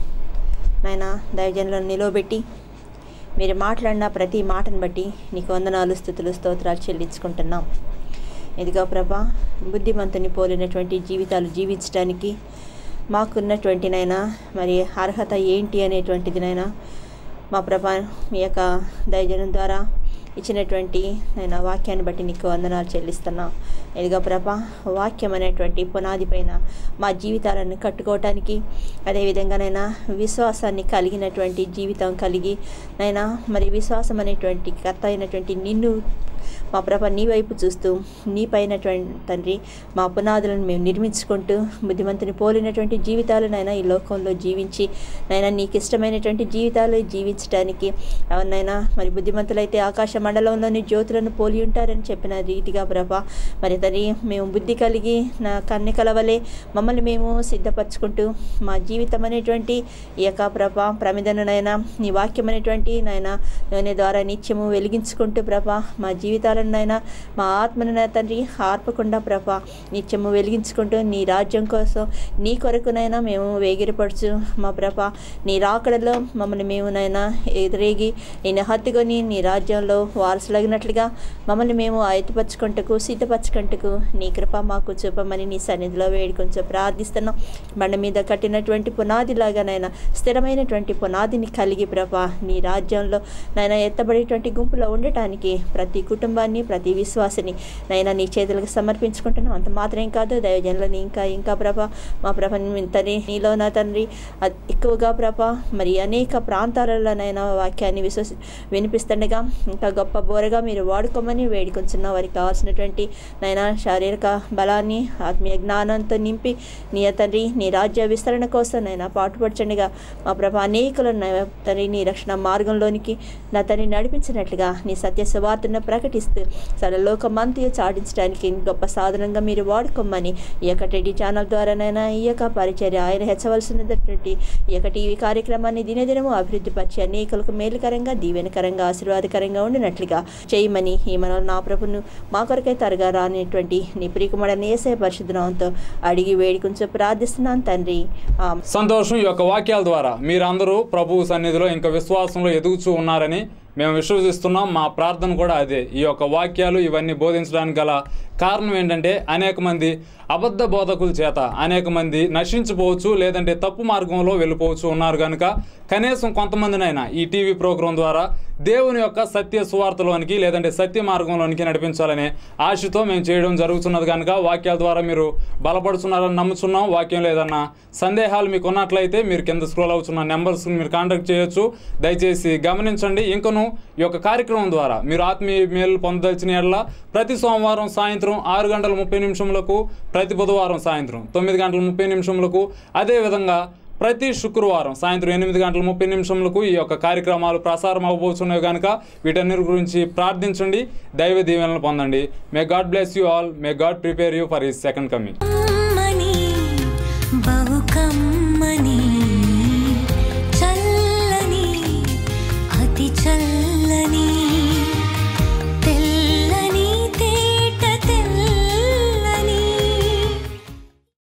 నాయన దైవజనులను నిలవబెట్టి మీరు మాట్లాడిన ప్రతి మాటను బట్టి నీకు వందనాలు, స్తుతులు, స్తోత్రాలు చెల్లించుకుంటున్నాం. ఇదిగో ప్రభా, బుద్ధిమంతుని పోలినటువంటి జీవితాలు జీవించడానికి మాకున్నటువంటి నైనా మరి అర్హత ఏంటి అనేటువంటిది నైనా మా ప్రభా మీ యొక్క దైవజనం ద్వారా ఇచ్చినటువంటి నేను వాక్యాన్ని బట్టి నీకు వందనాలు చెల్లిస్తున్నా. ఇదిగో ప్రభా, వాక్యం అనేటువంటి పునాది పైన మా జీవితాలను కట్టుకోవటానికి, అదేవిధంగానైనా విశ్వాసాన్ని కలిగినటువంటి జీవితం కలిగి నైనా మరి విశ్వాసం అనేటువంటి కర్త అయినటువంటి నిన్ను మా ప్రభ నీ వైపు చూస్తూ నీ పైన తండ్రి మా పునాదులను మేము నిర్మించుకుంటూ బుద్ధిమంతుని పోలినటువంటి జీవితాలు నైనా ఈ లోకంలో జీవించి నైనా నీకు ఇష్టమైనటువంటి జీవితాలు జీవించడానికి ఎవరినైనా మరి బుద్ధిమంతులైతే ఆకాశ మండలంలోని జ్యోతులను పోలి ఉంటారని చెప్పిన రీతిగా ప్రభ మరి తండ్రి మేము బుద్ధి కలిగి నా కన్యకల వలె మమ్మల్ని మేము సిద్ధపరచుకుంటూ మా జీవితం అనేటువంటి ఈ యొక్క ప్రభ ప్రమిదనునైనా నీ వాక్యం అనేటువంటి నాయన నూనె ద్వారా నిత్యము వెలిగించుకుంటూ ప్రభ మా జీవితాలనైనా మా ఆత్మను తండ్రి ఆర్పకుండా ప్రభ నిత్యము వెలిగించుకుంటూ నీ రాజ్యం కోసం నీ కొరకునైనా మేము వేగిరపడుచు మా ప్రభ నీ రాకడలో మమ్మల్ని మేమునైనా ఎదురేగి నేను హత్తుకొని నీ రాజ్యంలో వారసులగినట్లుగా మమ్మల్ని మేము ఆయతపరచుకుంటకు సిద్ధపరచుకుంటకు నీ కృప మాకు చూపమని నీ సన్నిధిలో వేడుకొంచెం ప్రార్థిస్తున్నాం. బండ మీద కట్టినటువంటి పునాదిలాగానైనా స్థిరమైనటువంటి పునాదిని కలిగి ప్రభ నీ రాజ్యంలో నైనా ఎత్తబడేటువంటి గుంపులో ఉండటానికి ప్రతి కుటుంబాన్ని ప్రతి విశ్వాసిని నైనా నీ చేతులకు సమర్పించుకుంటున్నాం. అంత మాత్రం కాదు దైవజనులని ఇంకా ప్రభ మా ప్రభ తండ్రి నీలో నా తండ్రి ఎక్కువగా ప్రభ మరి అనేక ప్రాంతాలలోనైనా వాక్యాన్ని వినిపిస్తుండగా ఇంకా గొప్ప బోరగా మీరు వాడుకోమని వేడుకొంచున్న వారికి కావాల్సినటువంటి నైనా శారీరక బలాన్ని ఆత్మీయ జ్ఞానంతో నింపి నీ తండ్రి నీ రాజ్య విస్తరణ కోసం నైనా పాటుపడుచుండగా మా ప్రభ అనేకులను తండ్రి నీ రక్షణ మార్గంలోనికి నా తండ్రి నడిపించినట్లుగా నీ సత్య సువార్తను ప్రకటిస్తూ సర్వలోకమంతయు చాటించడానికి గొప్ప సాధనంగా మీరు వాడుకోమని ఈ యొక్క టీవీ ఛానల్ ద్వారానైనా ఈ యొక్క పరిచర్య ఆయన హెచ్చవలసినటువంటి ఈ యొక్క టీవీ కార్యక్రమాన్ని దినదినము అభివృద్ధి పరిచి అనేకులకు మేలుకరంగా దీవెనకరంగా ఆశీర్వాదకరంగా ఉండినట్లుగా చేయమని ఈ మన నా ప్రభును మా కొరకై త్వరగా రానిటువంటి నీ ప్రియకుమారుని యేసయ్య పరిశుద్ధ నామముతో అడిగి వేడుకొంచు ప్రార్థిస్తున్నాను తండ్రి. సంతోషం. ఈ యొక్క వాక్యాల ద్వారా మీరందరూ ప్రభువు సన్నిధిలో ఇంకా విశ్వాసంలో ఎదుగుచూ ఉన్నారని మేము విశ్వసిస్తున్నాం. మా ప్రార్థన కూడా అదే. ఈ యొక్క వాక్యాలు ఇవన్నీ బోధించడానికి గల కారణం ఏంటంటే అనేక మంది అబద్ధ బోధకుల చేత అనేక మంది నశించిపోవచ్చు, లేదంటే తప్పు మార్గంలో వెళ్ళిపోవచ్చు ఉన్నారు కనుక కనీసం కొంతమందినైనా ఈ టీవీ ప్రోగ్రాం ద్వారా దేవుని యొక్క సత్య సువార్తలోనికి లేదంటే సత్య మార్గంలోనికి నడిపించాలనే ఆశతో మేము చేయడం జరుగుతున్నది కనుక వాక్యాల ద్వారా మీరు బలపడుతున్నారని నమ్ముతున్నాం. వాక్యం లేదన్నా సందేహాలు మీకు ఉన్నట్లయితే మీరు కింద స్క్రోల్ అవుతున్న నెంబర్స్ని మీరు కాంటాక్ట్ చేయొచ్చు. దయచేసి గమనించండి. ఇంకను ఈ యొక్క కార్యక్రమం ద్వారా మీరు ఆత్మీయ మేలు పొందదలిచిన యెడల ప్రతి సోమవారం సాయంత్రం 6:30 ప్రతి బుధవారం సాయంత్రం 9:30 అదేవిధంగా ప్రతి శుక్రవారం సాయంత్రం 8:30 ఈ యొక్క కార్యక్రమాలు ప్రసారం అవ్వబోతున్నాయి కనుక వీటన్నిటి గురించి ప్రార్థించండి. దైవ దీవెనలు పొందండి. May God bless you all. May God prepare you for his second coming.